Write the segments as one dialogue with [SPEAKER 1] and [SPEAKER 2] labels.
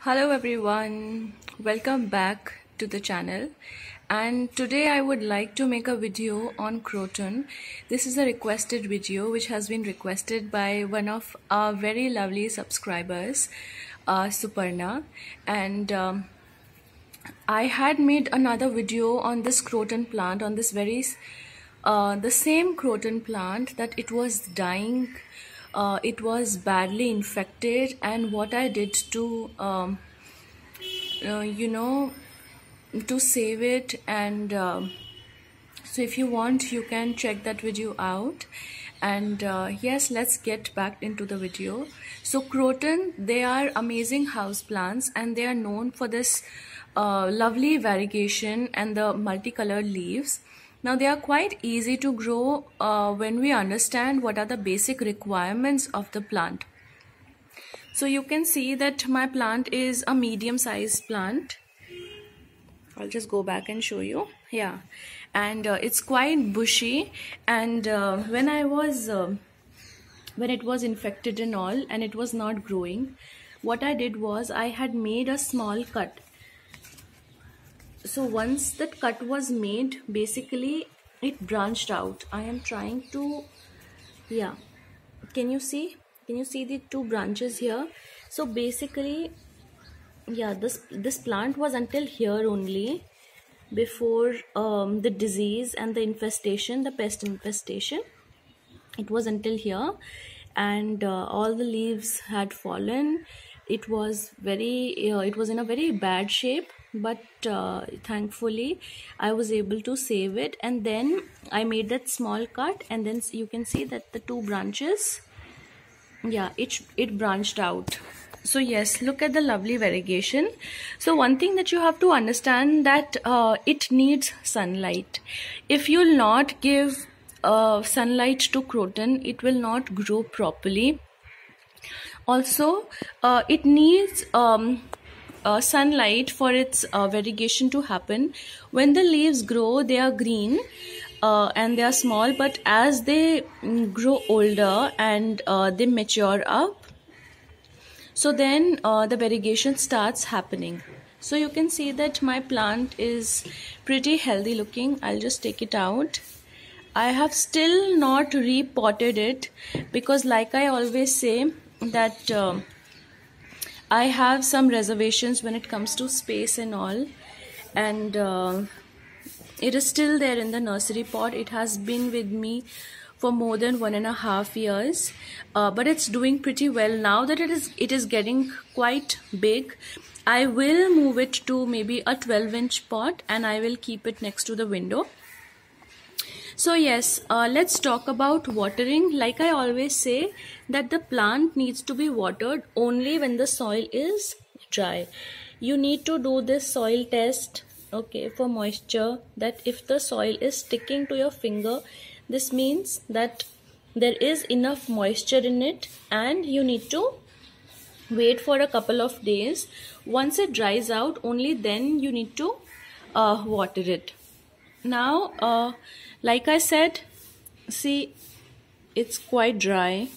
[SPEAKER 1] Hello everyone, welcome back to the channel, and today I would like to make a video on Croton. This is a requested video which has been requested by one of our very lovely subscribers, Suparna, and I had made another video on this Croton plant, on this the same Croton plant, that it was dying. It was badly infected, and what I did to to save it. And so if you want, you can check that video out. And yes, let's get back into the video. So Croton, they are amazing house plants, and they are known for this lovely variegation and the multicolored leaves. Now they are quite easy to grow when we understand what are the basic requirements of the plant. So you can see that my plant is a medium-sized plant. I'll just go back and show you. Yeah, and it's quite bushy. And when it was infected and all, and it was not growing, what I did was I had made a small cut. So once that cut was made, basically it branched out. I am trying to, yeah, can you see the two branches here? So basically, yeah, this plant was until here only before the disease and the infestation, the pest infestation. It was until here, and all the leaves had fallen. It was in a very bad shape, but thankfully I was able to save it. And then I made that small cut, and then you can see that the two branches, yeah, it branched out. So yes, look at the lovely variegation. So one thing that you have to understand, that it needs sunlight. If you'll not give sunlight to Croton, it will not grow properly. Also, it needs sunlight for its variegation to happen. When the leaves grow, they are green and they are small, but as they grow older and they mature up, so then the variegation starts happening. So you can see that my plant is pretty healthy looking. I'll just take it out. I have still not repotted it because, like I always say, that I have some reservations when it comes to space and all, and it is still there in the nursery pot. It has been with me for more than 1.5 years, but it's doing pretty well. Now that it is getting quite big, I will move it to maybe a 12-inch pot, and I will keep it next to the window. So yes, let's talk about watering. Like I always say, that the plant needs to be watered only when the soil is dry. You need to do this soil test, okay, for moisture, that if the soil is sticking to your finger, this means that there is enough moisture in it, and you need to wait for a couple of days. Once it dries out, only then you need to water it. Now like I said, see, it's quite dry.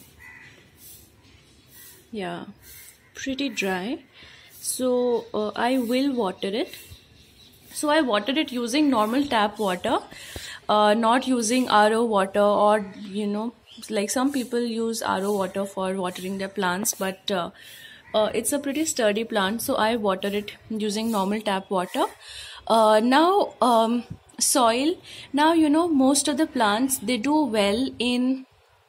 [SPEAKER 1] Yeah, pretty dry. So I will water it. So I watered it using normal tap water, not using RO water, or like some people use RO water for watering their plants, but it's a pretty sturdy plant, so I water it using normal tap water. Now soil. Now most of the plants, they do well in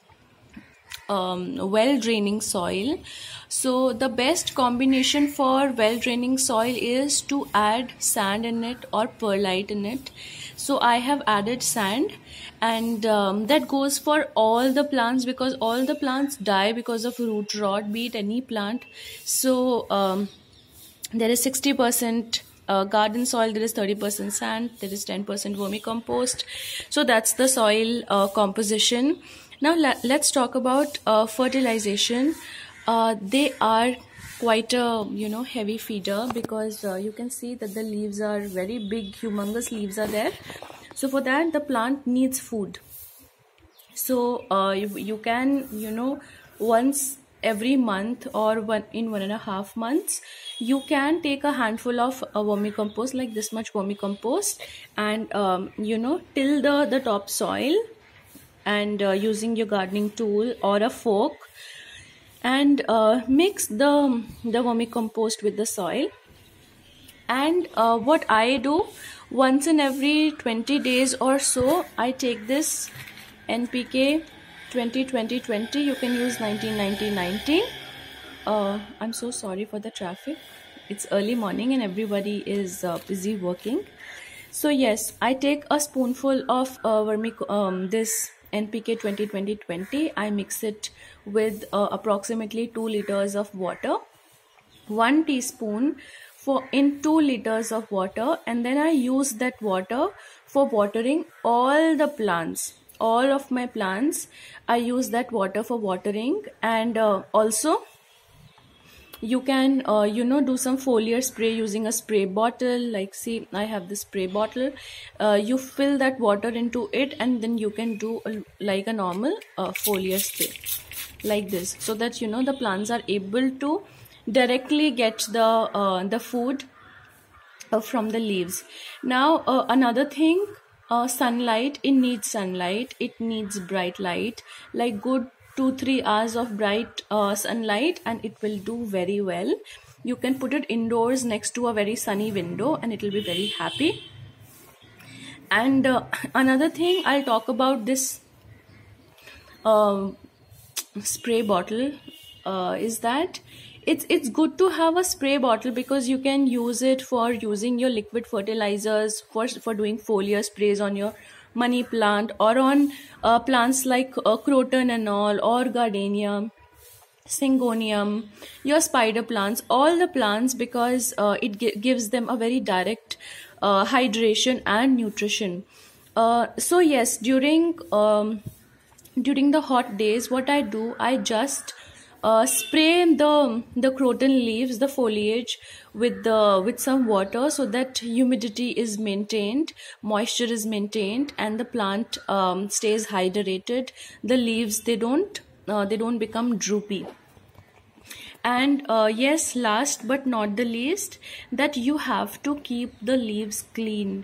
[SPEAKER 1] well draining soil. So the best combination for well draining soil is to add sand in it or perlite in it. So I have added sand, and that goes for all the plants, because all the plants die because of root rot, be it any plant. So there is 60% garden soil, there is 30% sand, there is 10% vermicompost. So that's the soil composition. Now let's talk about fertilization. They are quite a heavy feeder, because you can see that the leaves are very big, humongous leaves are there. So for that, the plant needs food. So you can once every month or in 1.5 months, you can take a handful of vermicompost, like this much vermicompost, and till the topsoil, and using your gardening tool or a fork, and mix the vermicompost with the soil. And what I do, once in every 20 days or so, I take this NPK 20-20-20. You can use 19-90-19. I'm so sorry for the traffic. It's early morning and everybody is busy working. So yes, I take a spoonful of this NPK 20-20-20. I mix it with approximately 2 liters of water, 1 teaspoon in 2 liters of water, and then I use that water for watering all the plants, all of my plants. I use that water for watering. And also you can do some foliar spray using a spray bottle. Like, see, I have this spray bottle. You fill that water into it, and then you can do like a normal foliar spray like this, so that the plants are able to directly get the food from the leaves. Now another thing, sunlight. It needs sunlight, it needs bright light, like good 2-3 hours of bright sunlight, and it will do very well. You can put it indoors next to a very sunny window and it will be very happy. And another thing, I'll talk about this spray bottle, is that it's good to have a spray bottle, because you can use it for using your liquid fertilizers, for doing foliar sprays on your money plant, or on plants like croton and all, or gardenia, syngonium, your spider plants, all the plants, because it gives them a very direct hydration and nutrition. So yes, during the hot days, what I do, I just spray the croton leaves, the foliage, with some water, so that humidity is maintained, moisture is maintained, and the plant stays hydrated. The leaves, they don't become droopy. And yes, last but not the least, that you have to keep the leaves clean.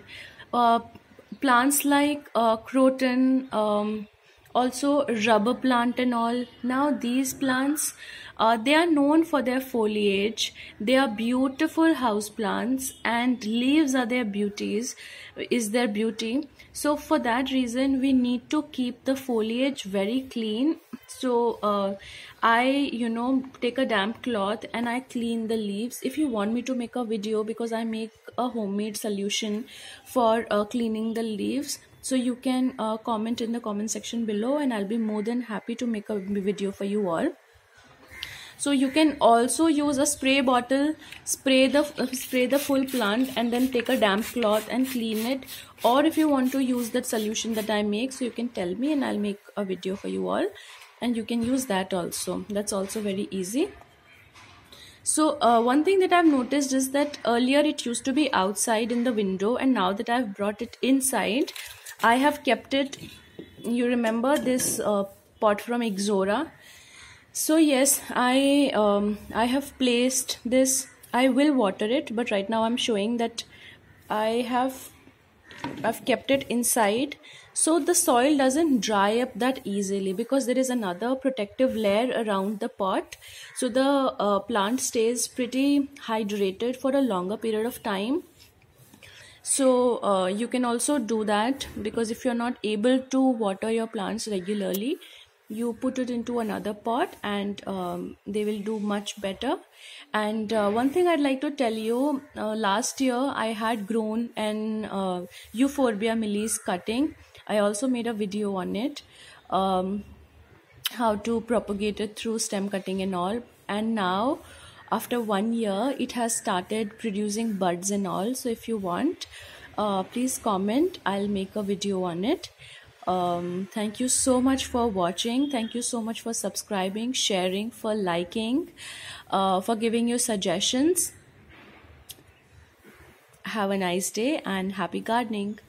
[SPEAKER 1] Plants like croton, also rubber plant and all. Now these plants, they are known for their foliage. They are beautiful house plants, and leaves are their beauties, is their beauty. So for that reason, we need to keep the foliage very clean. So I take a damp cloth and I clean the leaves. If you want me to make a video, because I make a homemade solution for cleaning the leaves, so you can comment in the comment section below, and I'll be more than happy to make a video for you all. So you can also use a spray bottle, spray the full plant, and then take a damp cloth and clean it. Or if you want to use that solution that I make, so you can tell me and I'll make a video for you all, and you can use that also. That's also very easy. So one thing that I've noticed is that earlier it used to be outside in the window, and now that I've brought it inside, I have kept it. You remember this pot from Ixora? So yes, I have placed this. I will water it, but right now I'm showing that I've kept it inside, so the soil doesn't dry up that easily, because there is another protective layer around the pot, so the plant stays pretty hydrated for a longer period of time. So you can also do that, because if you're not able to water your plants regularly, you put it into another pot, and they will do much better. And one thing I'd like to tell you, last year I had grown an Euphorbia mealis cutting. I also made a video on it, how to propagate it through stem cutting and all. And now after 1 year, it has started producing buds and all. So if you want, please comment, I'll make a video on it. Thank you so much for watching. Thank you so much for subscribing, sharing, for liking, for giving your suggestions. Have a nice day and happy gardening.